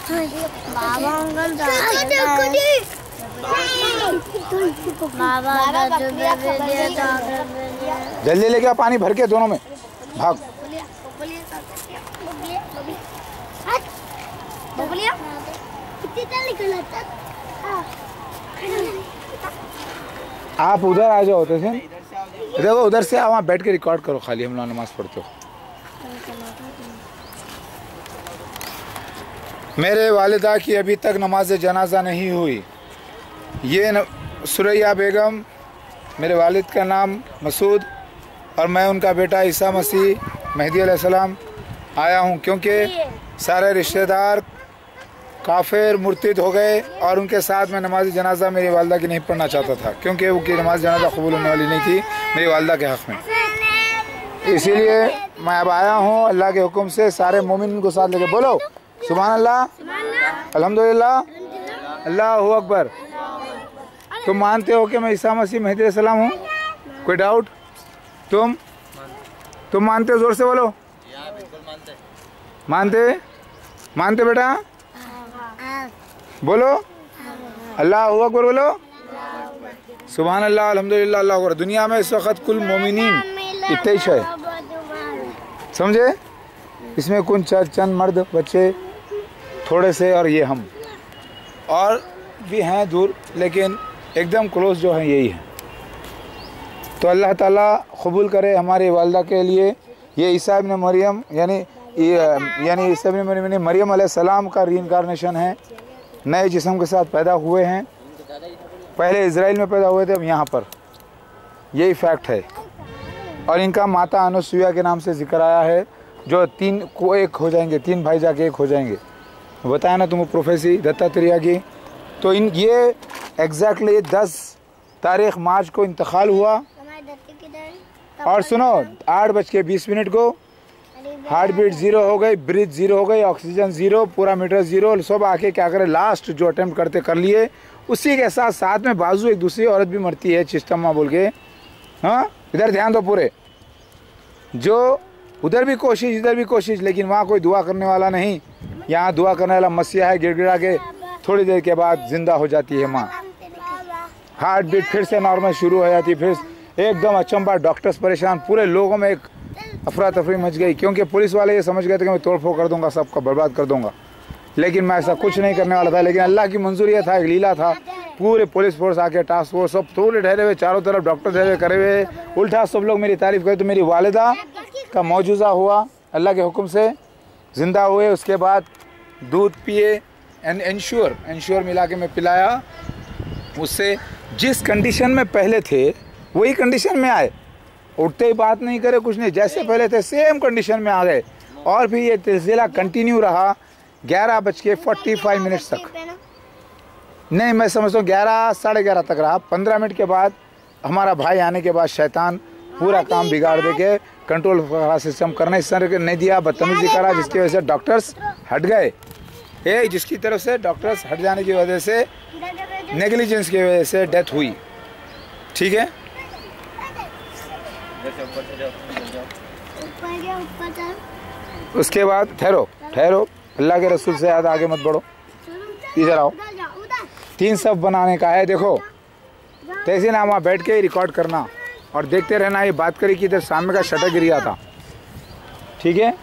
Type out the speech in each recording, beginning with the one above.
जल्दी लेके आ पानी भर के दोनों में भाग। आप उधर आ जाओ तो देखो उधर से वहाँ बैठ के रिकॉर्ड करो, खाली हम लोग नमाज पढ़ते हो। मेरे वालिदा की अभी तक नमाज जनाजा नहीं हुई। ये सुरैया बेगम, मेरे वालिद का नाम मसूद और मैं उनका बेटा ईसा मसीह महदी अलैहिस्सलाम आया हूँ, क्योंकि सारे रिश्तेदार काफिर मुर्तिद हो गए और उनके साथ मैं नमाज जनाजा मेरी वालिदा की नहीं पढ़ना चाहता था, क्योंकि उनकी नमाज जनाजा कबूल होने वाली नहीं थी मेरी वालिदा के हक़ में। इसीलिए मैं अब आया हूँ अल्लाह के हुक्म से। सारे मोमिन को साथ लेके बोलो सुभान अल्लाह, अल्हम्दुलिल्लाह, अल्लाहु अकबर। तुम मानते हो कि मैं ईसा मसीह महदी अलैहिस्सलाम हूँ? कोई डाउट? तुम मानते हो? जोर से बोलो। मानते बेटा? बोलो अल्लाहु अकबर, बोलो सुभान अल्लाह, अल्हम्दुलिल्लाह, अल्लाहु अकबर। दुनिया में इस वक्त कुल मोमिनीन इतने ही है, समझे? इसमें कुछ चंद मर्द बच्चे थोड़े से और ये हम, और भी हैं दूर, लेकिन एकदम क्लोज जो है यही है। तो अल्लाह ताला कबूल करे हमारी वालिदा के लिए। ये ईसा इब्न मरियम यानी ईसा इब्न मरियम अलैहिस्सलाम का रीइंकार्नेशन है। नए जिस्म के साथ पैदा हुए हैं। पहले इज़राइल में पैदा हुए थे, अब यहाँ पर, यही फैक्ट है। और इनका माता अनुसुईया के नाम से जिक्र आया है, जो तीन को एक हो जाएंगे, तीन भाई जाके एक हो जाएंगे। बताया ना तुमको प्रोफेसी दत्तात्रेय की। तो ये एग्जैक्टली 10 तारीख मार्च को इंतकाल हुआ। और सुनो 8:20 को हार्ट बीट 0 हो गई, ब्रीथ 0 हो गई, ऑक्सीजन 0, पूरा मीटर 0। सब आके क्या करे, लास्ट जो अटेम्प्ट करते कर लिए। उसी के साथ साथ में बाजू एक दूसरी औरत भी मरती है, चिश्तम्मा बोल के। हाँ, इधर ध्यान दो पूरे। जो उधर भी कोशिश, इधर भी कोशिश, लेकिन वहाँ कोई दुआ करने वाला नहीं। यहाँ दुआ करने वाला मसीहा है। गिड़गिड़ा के थोड़ी देर के बाद जिंदा हो जाती है माँ। हार्ट बीट फिर से नॉर्मल शुरू हो जाती, फिर एकदम अचंभा, डॉक्टर्स परेशान, पूरे लोगों में एक अफरा तफरी मच गई, क्योंकि पुलिस वाले ये समझ गए थे कि मैं तोड़ फोड़ कर दूंगा, सबका बर्बाद कर दूंगा। लेकिन मैं ऐसा कुछ नहीं करने वाला था। लेकिन अल्लाह की मंजूर ये था, एक लीला था। पूरे पुलिस फोर्स आके, टास्क फोर्स सब थोड़े ठहरे हुए, चारों तरफ डॉक्टर ठहरे करे हुए, उल्टा सब लोग मेरी तारीफ करे। तो मेरी वालिदा का मौजूज़ा हुआ, अल्लाह के हुक्म से ज़िंदा हुए। उसके बाद दूध पिए, इंश्योर मिला के मैं पिलाया। उससे जिस कंडीशन में पहले थे वही कंडीशन में आए। उठते ही बात नहीं करे, कुछ नहीं, जैसे पहले थे सेम कंडीशन में आ गए। और फिर ये सिलसिला कंटिन्यू रहा 11:45 तक। नहीं, मैं समझता हूँ 11, साढ़े 11 तक रहा। 15 मिनट के बाद हमारा भाई आने के बाद शैतान पूरा काम बिगाड़ दे के कंट्रोल सिस्टम करने नहीं दिया, बदतमीजी करा, जिसकी वजह से डॉक्टर्स हट गए। जिसकी तरफ से डॉक्टर्स हट जाने की वजह से, नेग्लिजेंस की वजह से डेथ हुई। ठीक है, उसके बाद ठहरो, अल्लाह के रसूल से याद आगे मत बढ़ो, इधर आओ। 3 सफ बनाने का है। देखो तहसीन ना वहाँ बैठ के रिकॉर्ड करना और देखते रहना। ये बात करी कि इधर सामने का शटर गिर गया था। ठीक है,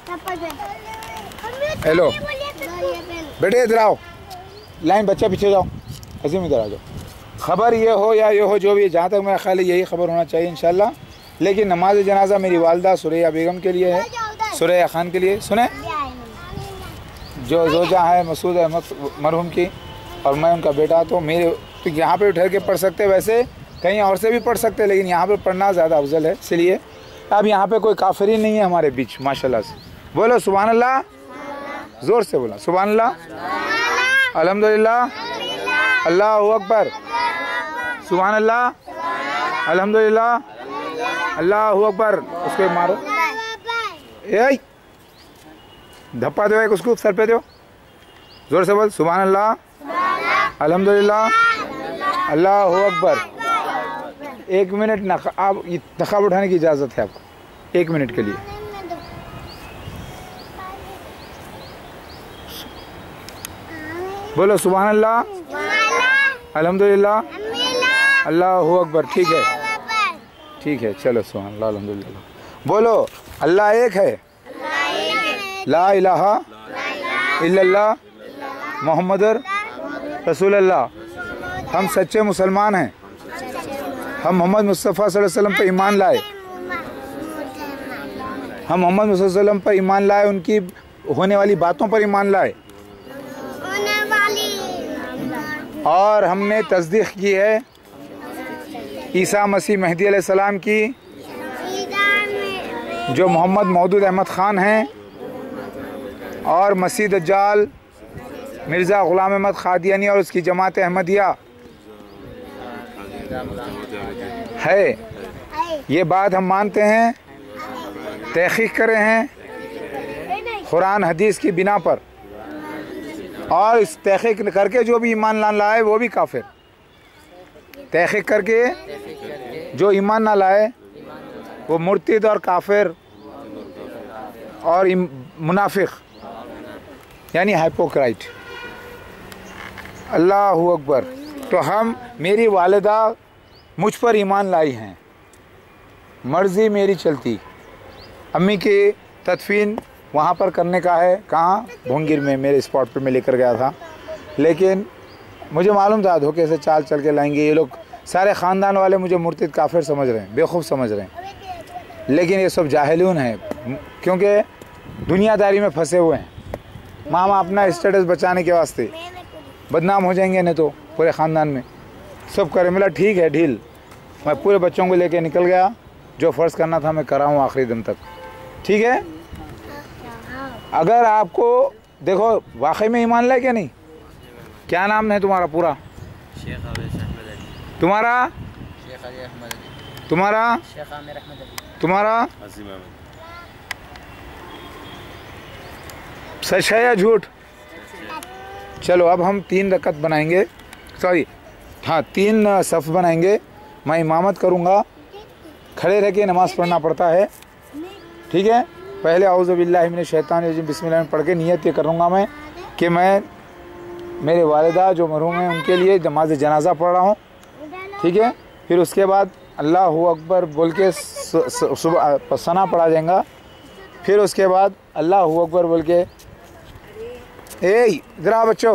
हेलो बेटे इधर आओ, लाइन बच्चा पीछे जाओ, अजीम इधर आ जाओ। खबर ये हो या ये हो, जो भी, जहाँ तक मेरा ख्याल है यही खबर होना चाहिए इंशाल्लाह। लेकिन नमाज जनाजा मेरी वालिदा सुरैया बेगम के लिए है, सुरैया खान के लिए। सुने, जो जोजा है मसूद अहमद मरहूम की, और मैं उनका बेटा। तो मेरे तो यहाँ पे ठहर के पढ़ सकते, वैसे कहीं और से भी पढ़ सकते, लेकिन यहाँ पे पढ़ना ज़्यादा अफजल है। इसलिए अब यहाँ पे कोई काफिरी नहीं है हमारे बीच, माशाल्लाह से। बोलो सुभान अल्लाह, ज़ोर से बोला सुभान अल्लाह, अल्हम्दुलिल्लाह, अल्लाहु अकबर, सुभान अल्लाह, अल्हम्दुलिल्लाह, अल्लाहु अकबर। उसको मारो, धप्पा दो एक, उसको सर पे दो, जोर से बोल सुभान अल्लाह, अल्हम्दुलिल्लाह, अल्लाहु अकबर। 1 मिनट आप नकाब उठाने की इजाज़त है आपको, 1 मिनट के लिए। बोलो सुभान अल्लाह, अल्हम्दुलिल्लाह, अल्लाहु अकबर। ठीक है, ठीक है, चलो सुभान अल्लाह, अल्हम्दुलिल्लाह। बोलो अल्लाह एक है, ला इलाहा इल्लल्लाह मुहम्मदुर रसूलुल्लाह। हम सच्चे मुसलमान हैं। हम मोहम्मद मुस्तफ़ा सल्लल्लाहु अलैहि वसल्लम पर ईमान लाए। हम मोहम्मद मुस्तफ़ा सल्लल्लाहु अलैहि वसल्लम पर ईमान लाए, उनकी होने वाली बातों पर ईमान लाए, और हमने तस्दीक की है ईसा मसीह महदी अलैहिस्सलाम की, जो मोहम्मद मौदूद अहमद ख़ान हैं, और मसीह दज्जाल मिर्ज़ा ग़ुलाम अहमद क़ादियानी और उसकी जमात अहमदिया है। ये बात हम मानते हैं, तहक़ीक़ करे हैं कुरान हदीस की बिना पर, और इस तहक़ीक़ करके जो भी ईमान ना लाए वो भी काफिर। तहक़ीक़ करके जो ईमान ना लाए वो मुर्तिद और काफिर और मुनाफिक, यानी हाइपोक्राइट। अल्लाहु अकबर। तो हम, मेरी वालिदा मुझ पर ईमान लाई हैं, मर्ज़ी मेरी चलती। अम्मी की तदफीन वहाँ पर करने का है, कहाँ, भोंगिर में, मेरे स्पॉट पे मैं लेकर गया था, लेकिन मुझे मालूम था धोखे से चाल चल के लाएंगे ये लोग। सारे ख़ानदान वाले मुझे मुर्तिद काफिर समझ रहे हैं, बेवकूफ़ समझ रहे हैं, लेकिन ये सब जाहिलून हैं, क्योंकि दुनियादारी में फंसे हुए हैं। मामा अपना स्टेटस बचाने के वास्ते बदनाम हो जाएंगे, नहीं तो पूरे ख़ानदान में सब करे। मिला ठीक है ढील, मैं पूरे बच्चों को लेके निकल गया, जो फ़र्ज़ करना था मैं करा हूँ आखिरी दम तक। ठीक है, अगर आपको देखो वाकई में ईमान लाए क्या नहीं, क्या नाम है तुम्हारा पूरा? तुम्हारा तुम्हारा तुम्हारा सच है या झूठ? चलो अब हम 3 रकत बनाएंगे, सॉरी हाँ 3 सफ़ बनाएंगे। मैं इमामत करूँगा, खड़े रह के नमाज़ पढ़ना पड़ता है। ठीक है, पहले औज़ु बिल्लाहि मिनश शैतानिर रजीम बिस्मिल्लाह पढ़ के नियत ये करूँगा मैं कि मैं मेरे वालिदा जो मरहूम हैं उनके लिए नमाज जनाजा पढ़ रहा हूँ। ठीक है, फिर उसके बाद अल्लाहु अकबर बोल के सुबह सना पढ़ा जाएगा। फिर उसके बाद अल्लाहु अकबर बोल के, इधर आ बच्चों,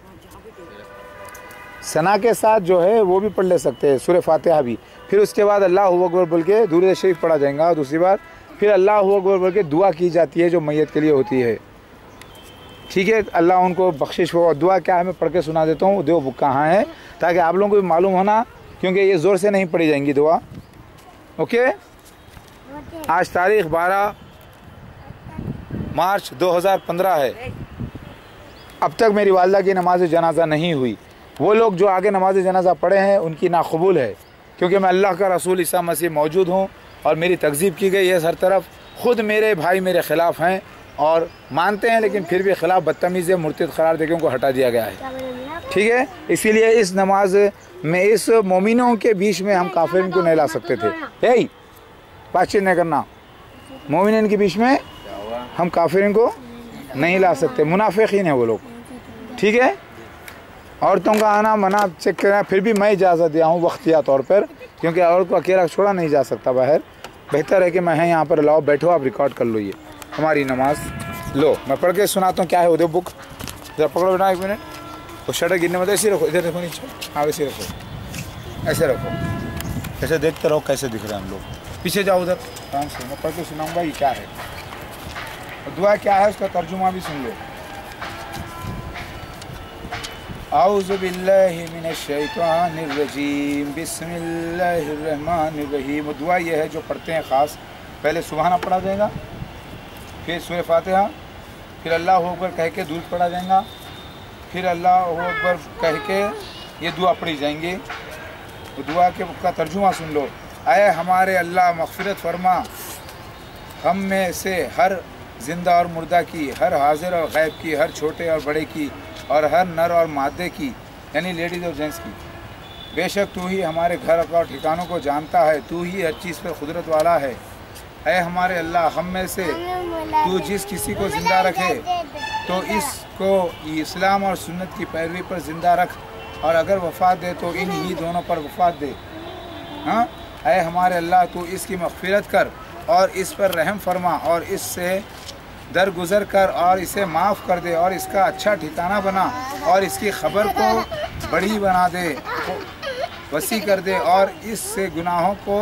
सना के साथ जो है वो भी पढ़ ले सकते हैं, सूरह फातिहा भी। फिर उसके बाद अल्लाहु अकबर बोल के दुरूद शरीफ पढ़ा जाएगा दूसरी बार। फिर अल्लाहु अकबर बोल के दुआ की जाती है जो मैयत के लिए होती है। ठीक है, अल्लाह उनको बख्शिश हो। दुआ क्या है मैं पढ़ के सुना देता हूँ, दो बुक कहाँ है, ताकि आप लोगों को भी मालूम होना, क्योंकि ये ज़ोर से नहीं पढ़ी जाएंगी दुआ। ओके, आज तारीख़ 12 मार्च 2015 है। अब तक मेरी वालिदा की नमाज जनाजा नहीं हुई। वो लोग जो आगे नमाज जनाजा पढ़े हैं उनकी नाकबूल है, क्योंकि मैं अल्लाह का रसूल ईसा मसीह मौजूद हूँ और मेरी तकज़ीब की गई है हर तरफ। ख़ुद मेरे भाई मेरे ख़िलाफ़ हैं और मानते हैं, लेकिन फिर भी ख़िलाफ़ बदतमीज़ मुर्तिद करार देकर उनको हटा दिया गया है। ठीक है, इसीलिए इस नमाज में इस मोमिनों के बीच में हम काफिर को नहीं ला सकते थे। यही बातचीत नहीं करना, मोमिन के बीच में हम काफिर को नहीं ला सकते, मुनाफिकीन है वो लोग। ठीक है, औरतों का आना मना चेक करना, फिर भी मैं इजाज़त दिया हूँ वक्तिया तौर पर, क्योंकि औरत को अकेला छोड़ा नहीं जा सकता बाहर। बेहतर है कि मैं यहाँ पर लाओ, बैठो, आप रिकॉर्ड कर लो। ये हमारी नमाज लो, मैं पढ़ के सुनाता हूँ। क्या है वो बुक, जरा पकड़ो बेटा 1 मिनट। वो शटर गिरने में ऐसे रखो, इधर देखो नीचे, हाँ वैसे रखो, ऐसे रखो, ऐसे देखते रहो कैसे दिख रहे हैं हम लोग। पीछे जाओ उधर आराम से, मैं पढ़ के सुनाऊँगा ये क्या है, दुआ क्या है उसका तर्जुमा भी सुन लो। औज़ु बिल्लाहि मिनश शैतानिर रजीम बिस्मिल्लाहिर रहमानिर रहीम। दुआ ये है जो पढ़ते हैं ख़ास, पहले सुबहाना पढ़ा जाएगा, फिर सूरह फातिहा, फिर अल्लाहु अकबर कह के दूध पढ़ा जाएगा, फिर अल्लाहु अकबर कह के ये दुआ पढ़ी जाएंगी। तो दुआ के का तर्जुमा सुन लो। आए हमारे अल्लाह मग़फ़िरत फरमा हम में से हर ज़िंदा और मुर्दा की, हर हाजिर और गैब की, हर छोटे और बड़े की, और हर नर और मादे की, यानी लेडीज़ और जेंट्स की। बेशक तू ही हमारे घर और ठिकानों को जानता है, तू ही हर चीज़ पर कुदरत वाला है। ऐ हमारे अल्लाह, हम में से तू जिस किसी को ज़िंदा रखे तो इस को इस्लाम और सुन्नत की पैरवी पर ज़िंदा रख, और अगर वफ़ात दे तो इन ही दोनों पर वफ़ात दे। हाँ, ऐ हमारे अल्लाह तू इसकी मग़फ़िरत कर और इस पर रहम फरमा और इससे दरगुज़र कर और इसे माफ़ कर दे और इसका अच्छा ठिकाना बना और इसकी ख़बर को बड़ी बना दे, वसी कर दे और इसके गुनाहों को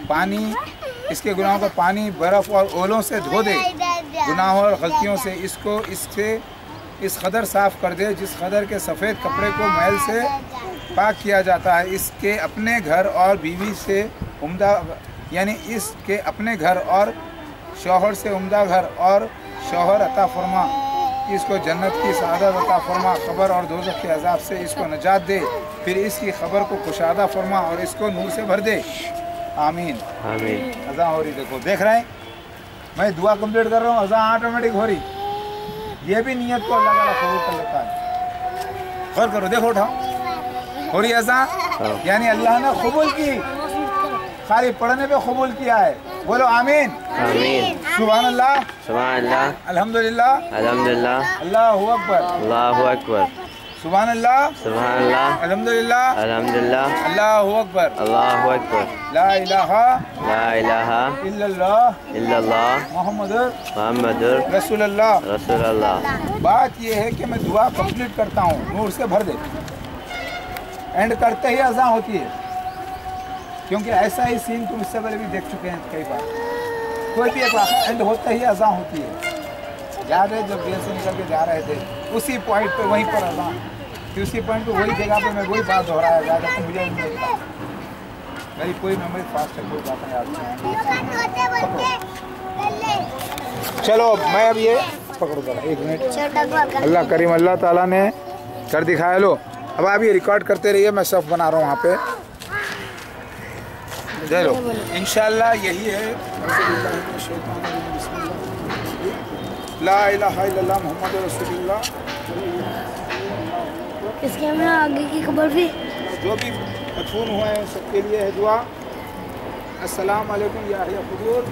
पानी बर्फ़ और ओलों से धो दे। गुनाहों और गलतियों से इसको इस कदर साफ़ कर दे जिस कदर के सफ़ेद कपड़े को मैल से पाक किया जाता है। इसके अपने घर और बीवी से उम्दा, यानी इसके अपने घर और शौहर से उम्दा घर और शौहर अता फरमा। इसको जन्नत की सआदत अता फरमा, ख़बर और दोज़ख के अज़ाब से इसको नजात दे। फिर इसकी ख़बर को कुशादा फरमा और इसको नूर से भर दे। आमीन आमीन। अज़ा हो रही, देखो देख रहे हैं, मैं दुआ कंप्लीट कर रहा हूँ, अज़ा ऑटोमेटिक हो रही। ये भी नियत को अल्लाह ताला कबूल कर लेता है। गौर करो, देखो उठाओ, हो रही अज़ा, यानी अल्लाह ने कबूल की, खाली पढ़ने पे कबूल किया है। बोलो आमीन आमीन। सुभान अल्लाह सुभान अल्लाह, अल्हम्दुलिल्लाह अल्हम्दुलिल्लाह, अल्लाहु अकबर अल्लाहु अकबर, सुभान अल्लाह सुभान अल्लाह, अल्हम्दुलिल्लाह अल्हम्दुलिल्लाह, अल्लाहु अकबर अल्लाहु अकबर, ला इलाहा इल्लल्लाह इल्लल्लाह, मुहम्मदुर रसूलुल्लाह। बात ये है कि मैं दुआ कंप्लीट करता हूँ, नूर से भर दे। एंड करते ही अज़ा होती है, क्योंकि ऐसा ही सीन तुम इससे पहले भी देख चुके हैं कई बार। कोई भी एक एंड होते ही अज़ा होती है। याद है जब जेल से निकल के जा रहे थे, उसी पॉइंट पे वहीं पर अज़ा, फिर उसी पॉइंट पे वही जगह पे मैं वही बात दोहराया जा रहा था। मुझे मेरी पूरी मेमोरी फास्ट है, कोई बात नहीं याद। चलो मैं अब ये पकड़ो जरा, एक मिनट। अल्लाह करीम, अल्लाह ताला ने कर दिखाया। लो अब आप ये रिकॉर्ड करते रहिए, मैं सफ़ बना रहा हूँ वहाँ पे। दे लो, इंशाल्लाह यही है। ला इलाहा इल्लल्लाह मुहम्मदुर रसूलुल्लाह। इसके हमें आगे की खबर भी, जो भी मदफून हुए हैं सबके लिए है दुआ। अस्सलाम वालेकुम या हुजूर,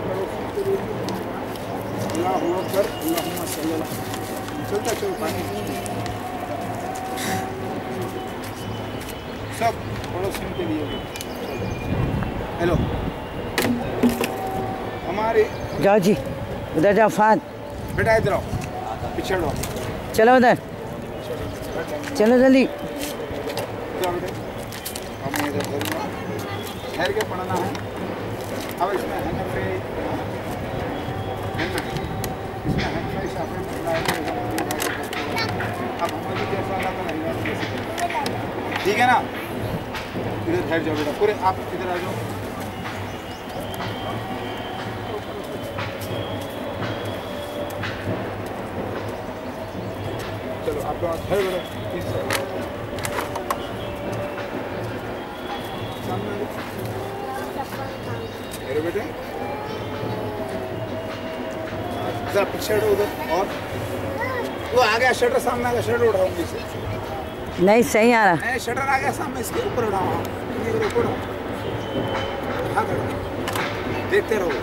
अल्लाहु अकबर, अल्लाहुम्मा सल्ली अला। चलता चल पानी सब पड़ोसियों के लिए। हेलो हमारे जाओ जी, उधर जाओ फात, बेटा इधर आओ, पीछे लो, चलो उधर, चलो जल्दी। हमें इधर ठहर के पढ़ना है। अब इसमें हनफे, इसमें हनफे शाफी पढ़ना है। अब हमें जैसा अल्लाह का नहीं, ठीक है ना। इधर ठहर जाओ बेटा, पूरे आप इधर आ जाओ। चलो आप लोग ठहर बेटा, मेरे बेटे जरा पीछे हटो उधर, और वो आ गया शटर, सामने आ गया शटर, उठाऊंगी इसे। नहीं सही आ रहा, नहीं शटर आ गया सामने, इसके ऊपर उठाओ, ऊपर हाँ देखते रहो।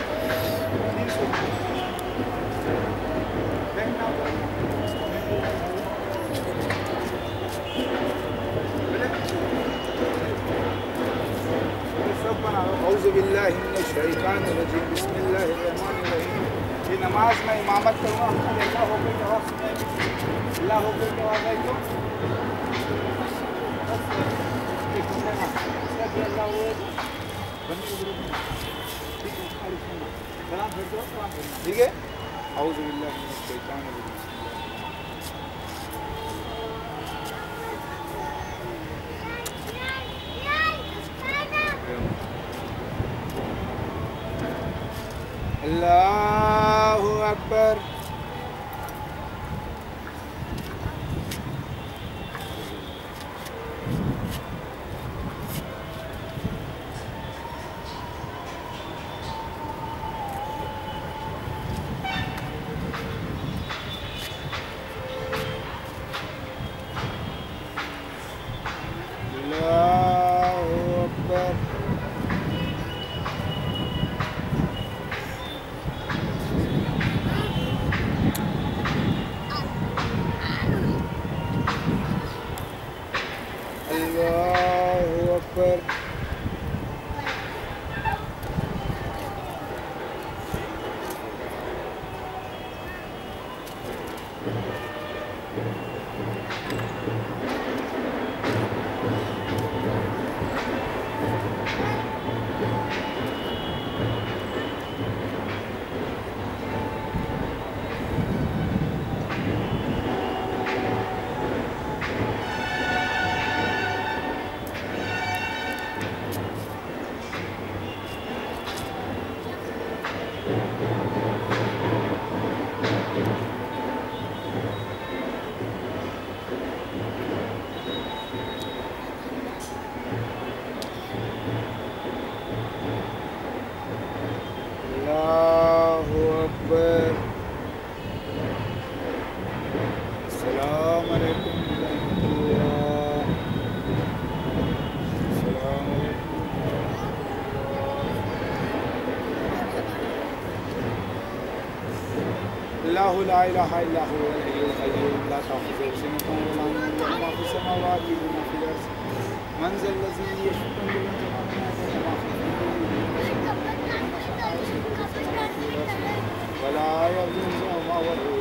ये नमाज में इमामत करूँगा, अल्लाह होकर के और अल्लाह होकर के आ गए तो ठीक है। अल्लाहु अकबर। ला इलाहा इल्ला हुवल हय्युल क़य्यूम ला ताख़ुज़ुहु सिनतुन व ला नौम लहु मा फ़िस समावाति व मा फ़िल अर्ज़ मन ज़ल्लज़ी यशफ़अु व ला यज़ूज़ु मा वहुव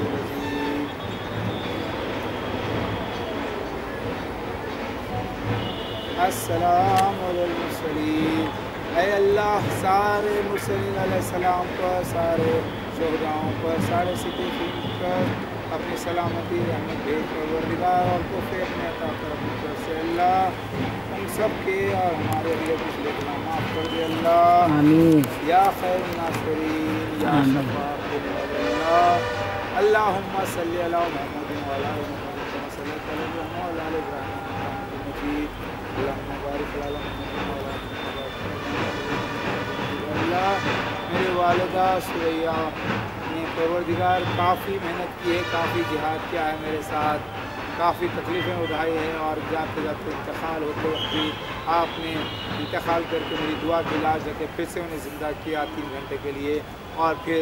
अस्सलामु अलल मुरसलीन। ऐ अल्लाह सारे मुरसलीन अलैहिस्सलाम पर, सारे शुहदाओं पर, सारे सिद्दीक़ीन पर अपनी सलामती रहमत भेज परवरदिगार और तोहफ़े अपने अता कर अपनी तरफ से अल्लाह हम सब के और हमारे लिए पिछले गुनाह माफ़ कर दे अल्लाह। आमीन। या खैर नासिरीन या शफ़ाअत अल्लाह। अल्लाहुम्मा सल्लि अला मुहम्मद व अला आलि मुहम्मद कमा सल्लैता अला इब्राहीम व अला आलि इब्राहीम इन्नका हमीदुम मजीद। अल्लाहुम्मा बारिक अला मुहम्मद व अला आलि मुहम्मद। अल्लाह मेरे वालिदा सुरैया ने परवरदिगार काफ़ी मेहनत की है, काफ़ी जिहाद किया है मेरे साथ, काफ़ी तकलीफ़ें उठाई हैं और जाते जाते इंतकाल होते वक्त भी आपने इंतकाल करके मेरी दुआ की लाज रखे फिर से उन्हें ज़िंदा किया 3 घंटे के लिए और फिर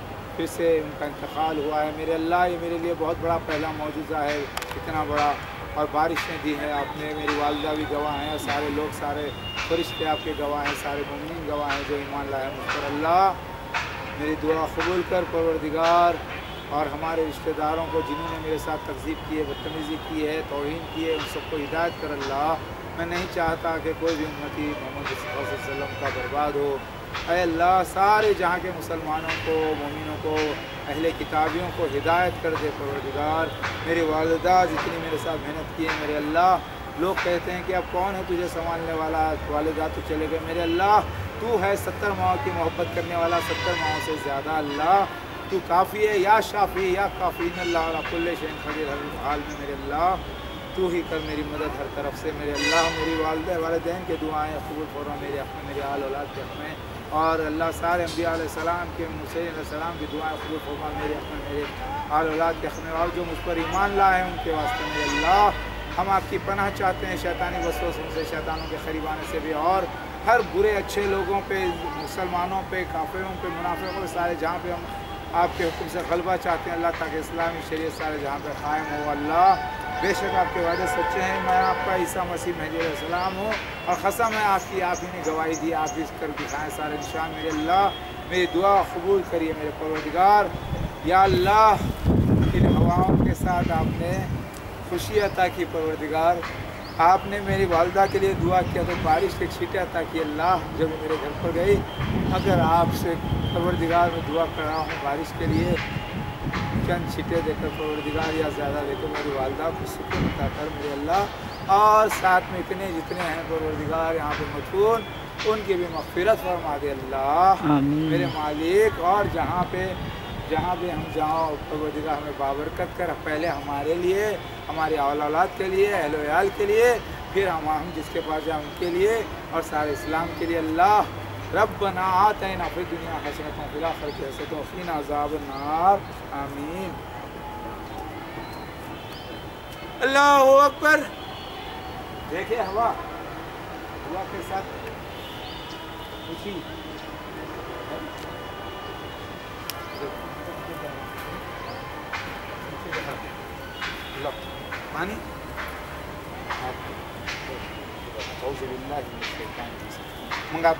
से उनका इंतकाल हुआ है। मेरे अल्लाह ये मेरे लिए बहुत बड़ा पहला मौजूज़ा है, इतना बड़ा, और बारिशें दी हैं आपने, मेरी वालिदा भी गवाह हैं और सारे लोग, सारे फरिश्ते आपके गवाह हैं, सारे मोमिनीन गवाह हैं जो ईमान लाए हैं मुझ पर। अल्लाह मेरी दुआ कबूल कर परवरदिगार, और हमारे रिश्तेदारों को जिन्होंने मेरे साथ तकज़ीब की है, बदतमीज़ी की है, तौहीन की है, उन सबको हिदायत कर अल्लाह। मैं नहीं चाहता कि कोई भी उम्मती मोहम्मद सल्लल्लाहु अलैहि वसल्लम का बर्बाद हो। ऐ अल्लाह सारे जहाँ के मुसलमानों को, मोमिनों को, अहले किताबियों को हिदायत कर दे परवरदिगार। मेरी वालिदा जितनी मेरे साथ मेहनत की है मेरे अल्लाह, लोग कहते हैं कि अब कौन है तुझे संभालने वाला, वालिदा तो चले गए, मेरे अल्लाह तू है 70 माओं की मोहब्बत करने वाला, 70 माओं से ज़्यादा। अल्लाह तू काफ़ी है, या शाफ़ी या काफ़ी अल्लाह अला कुल्लि शैइन क़दीर। हर हाल में मेरे अल्लाह तू ही कर मेरी मदद हर तरफ से। मेरे अल्लाह मेरी वालिदा वालिदैन के दुआएं कबूल फरमा मेरे हक़ में, मेरे आल औलाद के हक़ में, और अल्लाह सारे अंबिया अलैहिस्सलाम के, मूसा अलैहिस्सलाम की दुआएं कबूल फरमा मेरे हक़ में, मेरे आल औलाद के हक़ में, और जो मुझ पर ईमान लाए हैं उनके वास्ते। मेरे अल्लाह हम आपकी पनाह चाहते हैं शैतानी वसवसों से, शैतानों के क़रीब आने से भी, और हर बुरे अच्छे लोगों पे, मुसलमानों पे, काफिरों पे, मुनाफिकों पे, सारे जहाँ पे हम आपके हुक्म से गलबा चाहते हैं अल्लाह, ताकि इस्लामी शरीयत सारे जहाँ पे क़ायम हो। अल्लाह बेशक आपके वादे सच्चे हैं, मैं आपका ईसा मसीह महदी अलैहिस्सलाम हूँ, और कसम है आपकी, आप ही ने गवाही दी, आप ही कर दिखाएँ सारे निशान। मेरे अल्लाह मेरी दुआ कबूल करिए मेरे परवरदिगार। या अल्लाह इन हवाओं के साथ आपने खुशी अता की परवरदिगार, आपने मेरी वालिदा के लिए दुआ किया तो बारिश के छींटे अता की। अल्लाह जब मेरे घर पर गई, अगर आपसे परवरदिगार में दुआ कर रहा हूँ बारिश के लिए, चंद छींटे देकर परवरदिगार या ज़्यादा देकर मेरी वालिदा को सुकून अता कर मेरे अल्लाह, और साथ में इतने जितने हैं परवरदिगार यहाँ पे मदफून, उनकी भी मग़फ़िरत फरमा दे अल्लाह मेरे मालिक। और जहाँ पे हम जाओ परवरदिगार हमें बाबरकत कर, पहले हमारे लिए, हमारे औलाद के लिए, अहले याल के लिए, फिर हम जिसके पास जाए उनके लिए, और सारे इस्लाम के लिए। अल्लाह रब्बना आतिना फिद दुनिया हसनतन व फिल आखिरति हसनतन व क़िना अज़ाबन नार। आमीन। अल्लाहु अकबर। देखिए हवा के साथ खुशी, पानी मंगा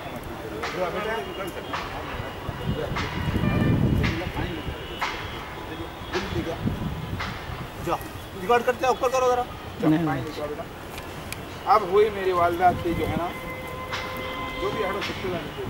रिकॉर्ड करते हैं, ऊपर करो जरा। अब हुई मेरी वालदा की जो है ना, जो भी हड़ो सबके जाने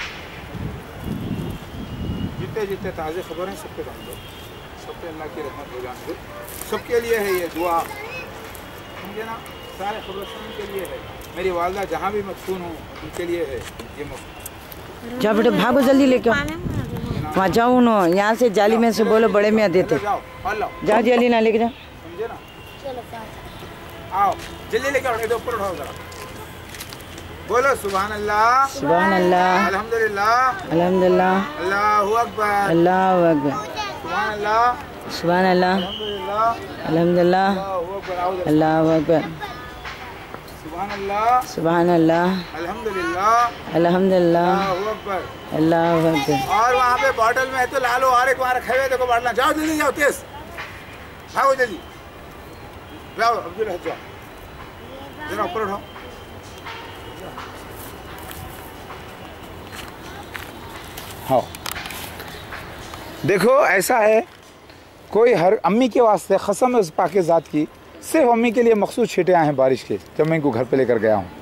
जितने जितने ताज़े खबर हैं सबके जान दो, सब पे अल्लाह की रहमत हो जाने दो। सबके लिए है ये दुआ, समझे ना, सारे खबरस्तान के लिए है। मेरी वालदा जहाँ भी मदफून हो उनके लिए है ये मुफ्त। जाओ बेटा, भागो जल्दी लेके वहाँ जाओ ना, यहाँ से जाली में से बोलो बड़े मियाँ देते। जाओ जल्दी ना लेके जाओ, समझे ना। आओ जल्दी लेके आओ, ऊपर उठाओ जरा, बोलो सुभान अल्लाह, सुभान अल्लाह, अल्हम्दुलिल्लाह, अल्हम्दुलिल्लाह, अल्लाहु अकबर, अल्लाहु अकबर, सुभान अल्लाह, सुभान अल्लाह, अल्हम्दुलिल्लाह, अल्हम्दुलिल्लाह, अल्लाहु अकबर, अल्लाहु अकबर, सुभान अल्लाह, सुभान अल्लाह, अल्हम्दुलिल्लाह, अल्हम्दुलिल्लाह, अल्लाहु अकबर। अल्लाहु अकबर। और वहाँ पे बॉटल में है तो ला लो, और एक वहाँ रखे हुए देखो बॉटल, जाओ जल्दी जाओ, तेज भागो जल्दी, जाओ अब्दुल हज जाओ, जरा ऊपर उठाओ। हाँ देखो ऐसा है, कोई हर अम्मी के वास्ते कसम है उस पाके ज़ात की, सिर्फ अम्मी के लिए मखसूस छींटे आए हैं बारिश के, जब मैं इनको घर पे लेकर गया हूँ।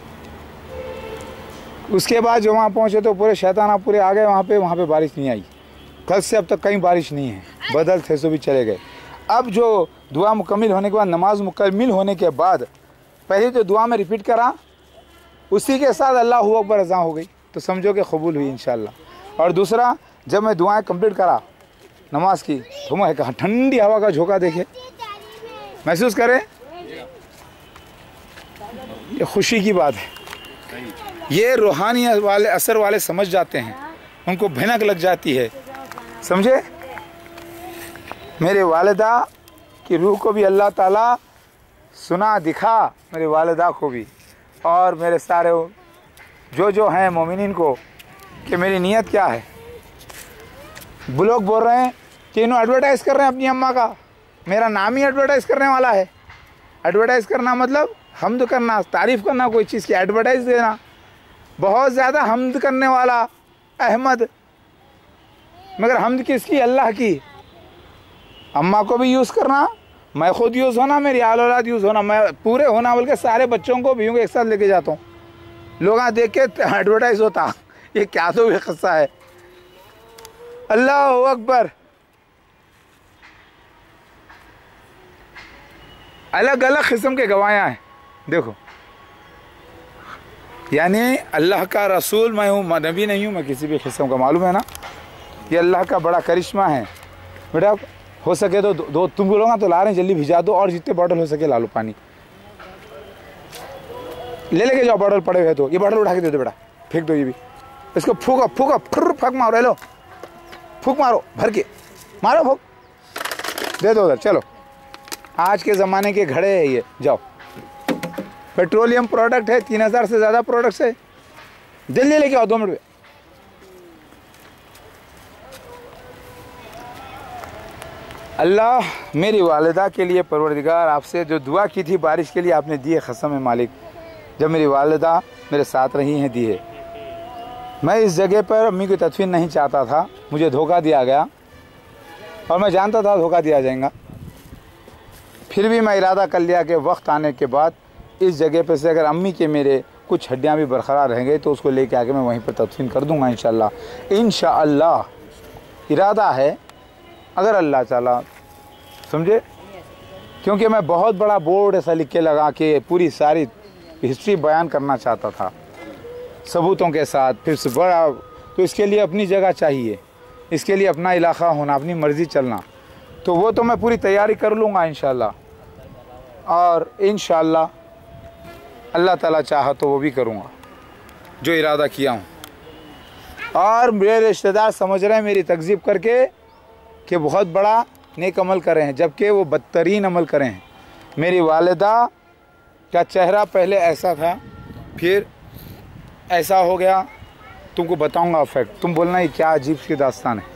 उसके बाद जो वहाँ पहुँचे तो पूरे शैताना पूरे आ गए वहाँ पे बारिश नहीं आई। कल से अब तक कहीं बारिश नहीं है, बदल थे सो भी चले गए। अब जो दुआ मुकम्मिल होने के बाद, नमाज मुकम्मिल होने के बाद पहले तो दुआ में रिपीट करा, उसी के साथ अल्लाहु अकबर अज़ां हो गई, तो समझो कि कबूल हुई इंशाल्लाह। और दूसरा, जब मैं दुआएं कंप्लीट करा नमाज की, तो मैं कहा ठंडी हवा का झोंका देखे, महसूस करें, ये खुशी की बात है। ये रूहानी वाले असर वाले समझ जाते हैं, उनको भनक लग जाती है, समझे। मेरे वालिदा की रूह को भी अल्लाह ताला सुना दिखा, मेरे वालिदा को भी, और मेरे सारे जो हैं मोमिनीन को, कि मेरी नीयत क्या है। वो लोग बोल रहे हैं कि इन्हों एडवर्टाइज़ कर रहे हैं अपनी अम्मा का, मेरा नाम ही एडवर्टाइज़ करने वाला है। एडवर्टाइज़ करना मतलब हम्द करना, तारीफ़ करना कोई चीज़ की, एडवर्टाइज़ देना। बहुत ज़्यादा हम्द करने वाला अहमद, मगर हम्द किसकी? अल्लाह की। अम्मा को भी यूज़ करना, मैं खुद यूज़ होना, मेरी आल औलाद यूज़ होना, मैं पूरे होना, बल्कि सारे बच्चों को भी एक साथ लेके जाता हूँ। लोग देख के एडवर्टाइज़ होता, ये क्या तो भी क़स्सा है। अल्लाह अकबर। अलग अलग किस्म के गवाहियाँ हैं, देखो, यानी अल्लाह का रसूल मैं हूँ, नबी नहीं हूँ मैं किसी भी किस्म का, मालूम है ना। ये अल्लाह का बड़ा करिश्मा है। बेटा हो सके तो दो तुम बोलोगा तो ला रहे हैं, जल्दी भिजा दो, और जितने बॉटल हो सके ला लो, पानी लेके जाओ, बॉटल पड़े हुए तो ये बॉटल उठा के दे दो बेटा, फेंक दो ये भी, इसको फूको फूको, फुर फक मारो, लो फूक मारो, भर के मारो, फूक दे दो उधर। चलो, आज के ज़माने के घड़े है ये, जाओ। पेट्रोलियम प्रोडक्ट है, 3000 से ज़्यादा प्रोडक्ट्स है, जल्दी लेके आओ, 2 मिनट में। अल्लाह मेरी वालिदा के लिए, परवरदिगार आपसे जो दुआ की थी बारिश के लिए, आपने दी है, कसम है मालिक, जब मेरी वालिदा मेरे साथ रही हैं, दी है। मैं इस जगह पर अम्मी को तदफीन नहीं चाहता था, मुझे धोखा दिया गया, और मैं जानता था धोखा दिया जाएगा, फिर भी मैं इरादा कर लिया कि वक्त आने के बाद इस जगह पर से अगर अम्मी के मेरे कुछ हड्डियाँ भी बरकरार रह गई तो उसको लेके आके मैं वहीं पर तदफीन कर दूँगा इंशाल्लाह। इंशाअल्लाह इरादा है, अगर अल्लाह ताला समझे, क्योंकि मैं बहुत बड़ा बोर्ड ऐसा लिख के लगा के पूरी सारी हिस्ट्री बयान करना चाहता था सबूतों के साथ, फिर से बड़ा, तो इसके लिए अपनी जगह चाहिए, इसके लिए अपना इलाका होना, अपनी मर्ज़ी चलना, तो वो तो मैं पूरी तैयारी कर लूँगा इंशाल्लाह, और इंशाल्लाह अल्लाह ताला चाहा तो वो भी करूँगा जो इरादा किया हूँ। और मेरे रिश्तेदार समझ रहे हैं मेरी तकज़ीब करके कि बहुत बड़ा नेक अमल करे हैं, जबकि वो बदतरीन अमल करे हैं। मेरी वालिदा का चेहरा पहले ऐसा था, फिर ऐसा हो गया, तुमको बताऊंगा फैक्ट, तुम बोलना ये क्या अजीब सी दास्तान है।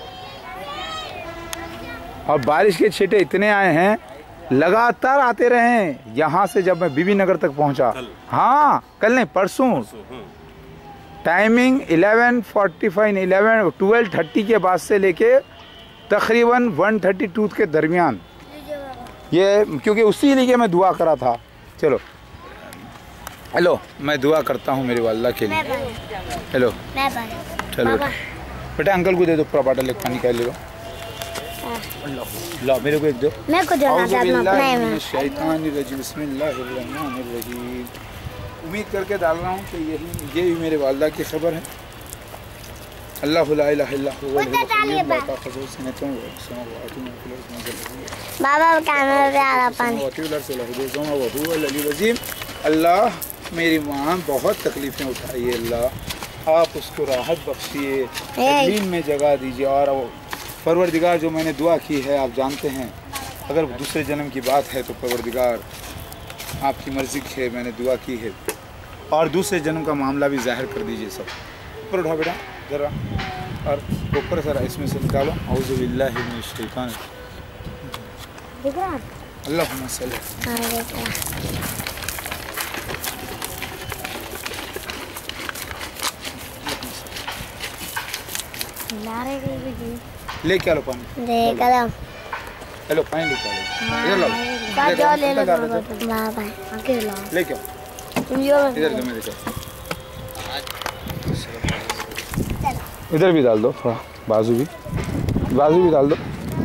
और बारिश के छींटे इतने आए हैं, लगातार आते रहे हैं, यहाँ से जब मैं बीबी नगर तक पहुँचा, हाँ कल नहीं परसों, टाइमिंग 11:45 12:30 के बाद से लेके तकरीबन 1:32 के दरमियान ये क्योंकि उसी लिए मैं दुआ करा था। चलो हेलो, मैं दुआ करता हूँ मेरी वालदा के लिए। हेलो चलो बेटा अंकल को दे दो पूरा बॉटल, एक पानी का ले लो। ला मेरे को एक दो। मैं को देना चाहता हूं। उम्मीद करके डाल रहा हूँ कि यही मेरे वालदा की खबर है। अल्लाह ला इलाहा इल्ला हुवा बाबा कैमरा पे आ रहा पानी। अल्लाह मेरी माँ बहुत तकलीफ़ें उठाई है, अल्लाह आप उसको राहत बख्शिए, तकलीफ में जगह दीजिए। और परवरदिगार जो मैंने दुआ की है आप जानते हैं, अगर दूसरे जन्म की बात है तो परवरदिगार आपकी मर्ज़ी है, मैंने दुआ की है। और दूसरे जन्म का मामला भी ज़ाहिर कर दीजिए। सब ऊपर उठा बेटा ज़रा, और ऊपर ज़रा इसमें से निकालो। औज़ु बिल्लाहि मिनश शैतान अल्लाहुम्मा सल्ली। ले क्या लो पानी, हेलो पानी लेके आओ, इधर लो, ले क्या इधर दो, मेरे इधर भी डाल दो थोड़ा, बाजू भी डाल दो,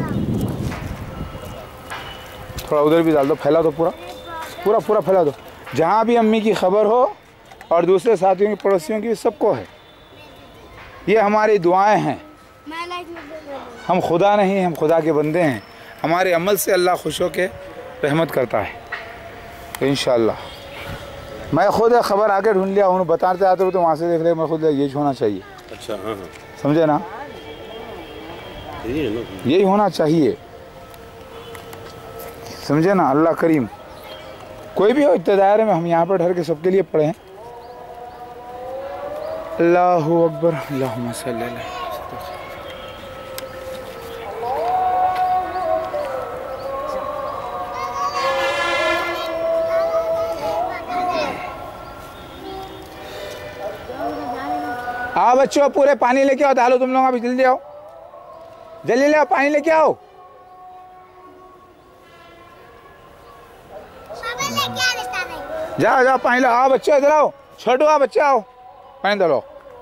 थोड़ा उधर भी डाल दो, फैला दो पूरा फैला दो। जहाँ भी अम्मी की खबर हो और दूसरे साथियों की पड़ोसियों की सबको है। ये हमारी दुआएं हैं, हम खुदा नहीं, हम खुदा के बंदे हैं। हमारे अमल से अल्लाह खुश हो के रहमत करता है तो इंशाअल्लाह। मैं खुद खबर आके ढूंढ लिया हूँ, बताते आते हो तो वहाँ से देख रहे, मैं खुद यही होना चाहिए। अच्छा हाँ हाँ समझे ना, यही होना चाहिए, समझे ना। अल्लाह करीम कोई भी हो इत्तेदार में, हम यहाँ पर ठहर के सबके लिए पढ़े हैं। अल्लाहु अकबर अल्लाहुम्मा सल्ली अलैहि। आओ बच्चों पूरे पानी लेके आओ, डालो तुम लोग अभी, जल्दी आओ, जल्दी ले आओ, पानी लेके आओ। जाओ पानी लो, आओ बच्चों इधर आओ, छोटो आओ बच्चे आओ, पानी डालो।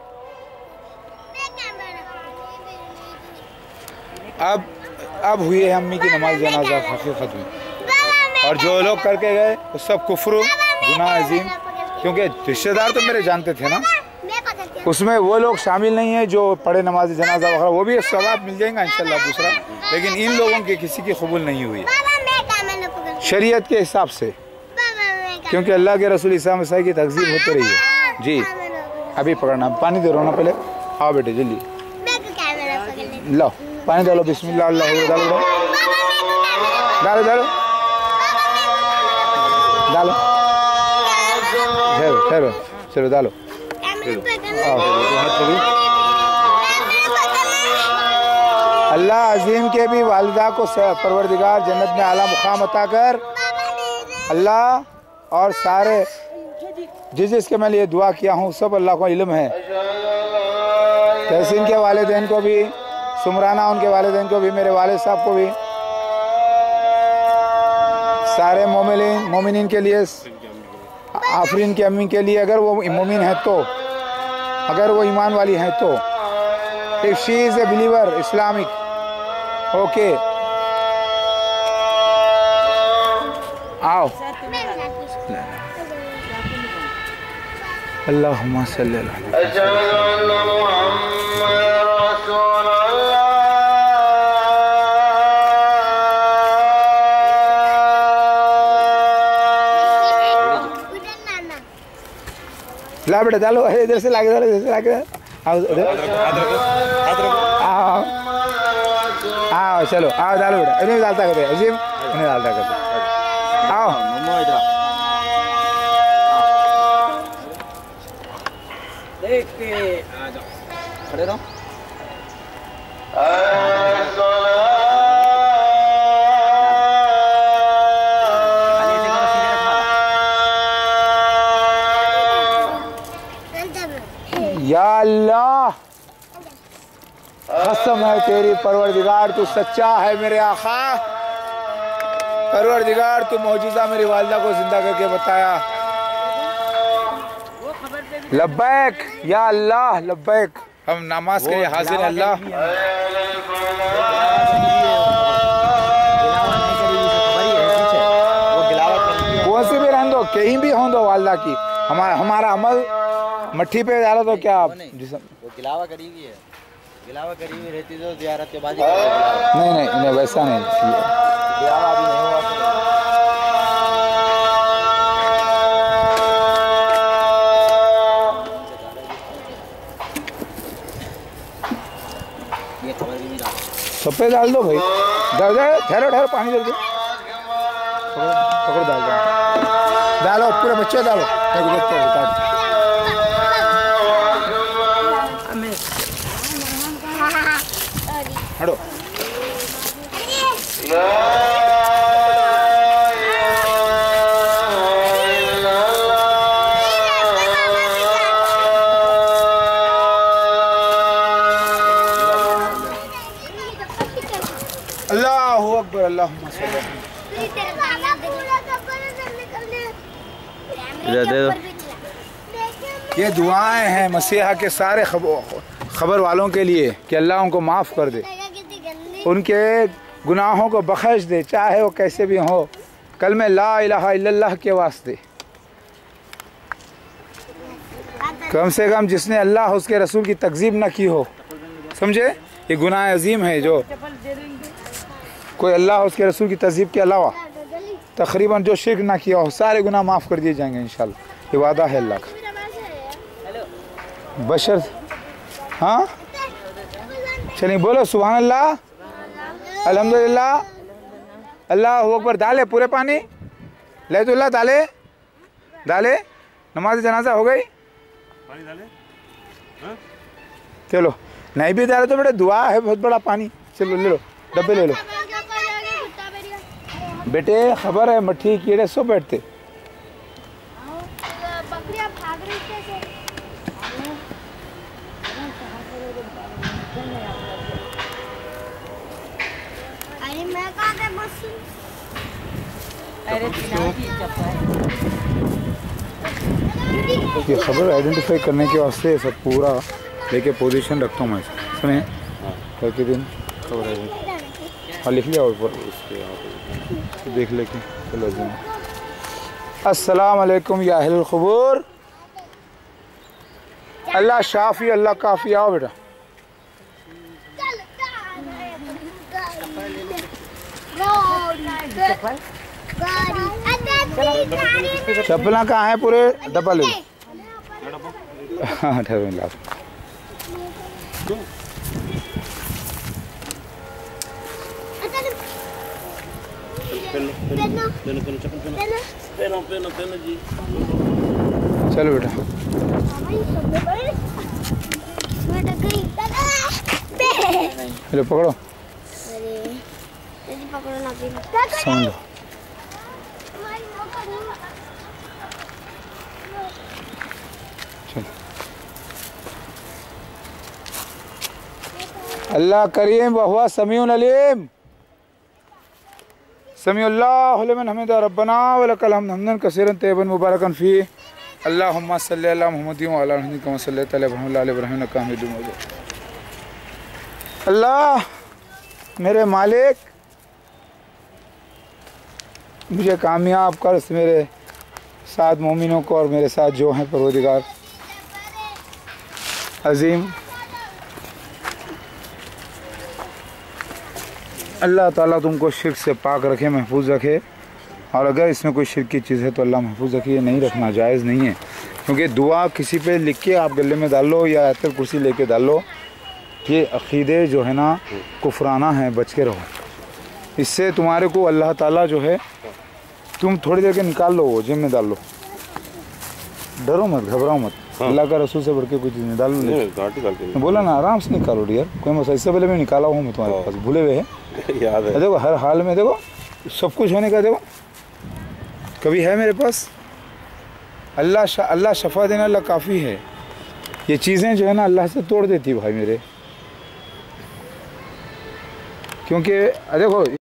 अब हुई है अम्मी की नमाज जनाजा हकीकत में, और जो लोग करके गए वो सब कुफ्र गुनाह अजीम, क्योंकि रिश्तेदार तो मेरे जानते थे ना, उसमें वो लोग शामिल नहीं है जो पढ़े नमाज जनाजा वगैरह, वो भी सवाब मिल जाएगा इंशाल्लाह दूसरा, लेकिन इन लोगों की किसी की कबूल नहीं हुई शरीयत के हिसाब से, क्योंकि अल्लाह के रसूल ईसा मसीह की तकज़ीब होती रही है। जी अभी पकड़ना, पानी दे रहा ना पहले, आओ बेटे जल्दी लो पानी डालो, बिस्मिल्लाह अल्लाह डालो डालो डालो डालो, ठहरो चलो डालो। अल्लाह अजीम के भी वालिदा को परवरदिगार जन्नत में आला मुकाम अता कर अल्लाह, और सारे जिसके मैं लिए दुआ किया हूँ सब अल्लाह को इल्म है। तहसीन के वालिदैन को भी, सुमराना उनके वालिदैन को भी, मेरे वालिद साहब को भी, सारे मोमिनीन के लिए, आफरीन की अम्मी के लिए, अगर वो मोमिन है तो, अगर वो ईमान वाली है तो, if she is a believer Islamic, okay आओ। अल्लाहुम्मा सल्ली अलैहि ला बेटा डालो, इधर से लाके डालो, इधर से लाके आओ, आओ चलो आओ डालो बेटा, इन्हें डालता करते अजीम, इन्हें डालता करते आओ इधर देख के आ जाओ, खड़े रहो। या अल्लाह कसम है तेरी परवरदिगार, तू सच्चा है मेरे आका, परवरदिगार तू मौजूदा मेरी वालिदा को जिंदा करके बताया। लब्बैक या अल्लाह लब्बैक। हम नमाज के लिए हाजिर हैं अल्लाह। कौन सी भी रहने दो, कहीं भी हों दो वालिदा की, हमारा अमल मट्ठी पे डालो तो क्या वो गिलावा करीबी है, गिलावा करीबी रहती तो ज़ियारत के बाद नहीं वैसा नहीं, गिलावा अभी नहीं हुआ। सब पे डाल दो भाई, ठहरो पानी दे दो, पकड़ डालो पूरे बच्चे डालो। हटो अल्लाहु अकबर अल्लाहुम्मा सल्ली। ये दुआएं हैं मसीहा के सारे खबर वालों के लिए कि अल्लाह उनको माफ़ कर दे, उनके गुनाहों को बख्श दे, चाहे वो कैसे भी हो, कलमे ला इलाहा इल्लल्लाह के वास्ते। कम से कम जिसने अल्लाह उसके रसूल की तकज़ीब न की हो, समझे, ये गुनाह अजीम है। जो कोई अल्लाह उसके रसूल की तकज़ीब के अलावा तकरीबन जो शिर्क ना किया हो, सारे गुनाह माफ़ कर दिए जाएंगे इंशाल्लाह। ये वादा है अल्लाह का। बशर हाँ चलिए बोलो सुभान अल्लाह अल्हम्दुलिल्लाह अल्लाहु अकबर। डाले पूरे पानी, लैतुल्लाह डाले। नमाज जनाजा हो गई, चलो नहीं भी डाले तो बेटा दुआ है, बहुत बड़ा पानी। चलो ले लो, डब्बे ले लो बेटे, खबर है मट्ठी कीड़े सब बैठते। ये खबर आइडेंटिफाई करने के वास्ते सब पूरा लेके पोजीशन रखता हूँ मैं, सुने कल के दिन खबर है। हाँ लिख लिया ऊपर, देख लेके। चलो जी, अस्सलाम वालेकुम या अहल क़ुबूर। अल्लाह शाफी अल्लाह काफ़ी। आओ बेटा, चप्पला कहाँ है, पूरे डब्बा ले लो। हाँ ठहरो ला। चलो बेटा, चलो पकड़ो, समझो। अल्लाह करीम वहुवा समीउन अलीम। समीउल्लाहु लिमन हमिदा रब्बना व लकल हम्द हम्दन कसीरन तय्यबन मुबारकन फी। अल्लाहुम्मा सल्लि अला मुहम्मदिन व अला आलि कमा सल्लैता अला इब्राहीम व अला आलि इब्राहीम इन्नका हमीदुम मजीद। अल्लाह मेरे मालिक मुझे कामयाब कर, मेरे साथ मोमिनों को और मेरे साथ जो हैं परवरदिगार अजीम। अल्लाह ताला तुमको शिर्क से पाक रखे, महफूज रखे, और अगर इसमें कोई शिर्क की चीज़ है तो अल्लाह महफूज रखे। ये नहीं रखना जायज़ नहीं है, क्योंकि दुआ किसी पे लिख के आप गले में डाल लो या आयतल कुर्सी लेके डाल लो, ये अक़ीदे जो है ना कुफराना है, बच के रहो इससे। तुम्हारे को अल्लाह ताला जो है, तुम थोड़ी देर के निकाल लो, वो जेब में डाल लो, डरो मत, घबराओ मत। अल्लाह का रसूल से बढ़ के कोई चीज़ नहीं डाल लो। बोला ना आराम से निकालो डियर, कोई मसला। इससे पहले मैं निकाला हूँ, मैं तुम्हारे पास भूले हुए हैं, याद है। देखो हर हाल में देखो सब कुछ होने का, देखो कभी है मेरे पास। अल्लाह शफा देना अल्लाह काफ़ी है। ये चीज़ें जो है ना अल्लाह से तोड़ देती भाई मेरे, क्योंकि देखो